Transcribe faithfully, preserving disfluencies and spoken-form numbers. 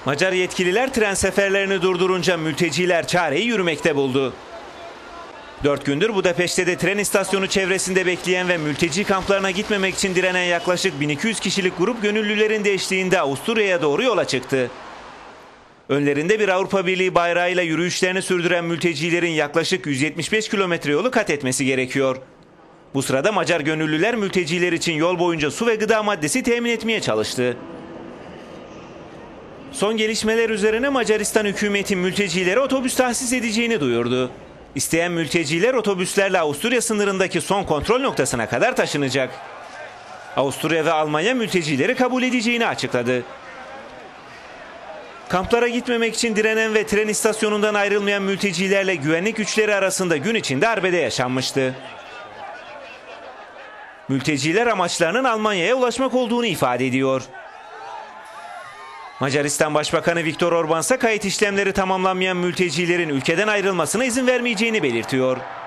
Macar yetkililer tren seferlerini durdurunca mülteciler çareyi yürümekte buldu. Dört gündür Budapeşte'de tren istasyonu çevresinde bekleyen ve mülteci kamplarına gitmemek için direnen yaklaşık bin iki yüz kişilik grup gönüllülerin de eşliğinde Avusturya'ya doğru yola çıktı. Önlerinde bir Avrupa Birliği bayrağıyla yürüyüşlerini sürdüren mültecilerin yaklaşık yüz yetmiş beş kilometre yolu kat etmesi gerekiyor. Bu sırada Macar gönüllüler mülteciler için yol boyunca su ve gıda maddesi temin etmeye çalıştı. Son gelişmeler üzerine Macaristan hükümeti mültecilere otobüs tahsis edeceğini duyurdu. İsteyen mülteciler otobüslerle Avusturya sınırındaki son kontrol noktasına kadar taşınacak. Avusturya ve Almanya mültecileri kabul edeceğini açıkladı. Kamplara gitmemek için direnen ve tren istasyonundan ayrılmayan mültecilerle güvenlik güçleri arasında gün içinde arbede yaşanmıştı. Mülteciler amaçlarının Almanya'ya ulaşmak olduğunu ifade ediyor. Macaristan Başbakanı Viktor Orban ise kayıt işlemleri tamamlanmayan mültecilerin ülkeden ayrılmasına izin vermeyeceğini belirtiyor.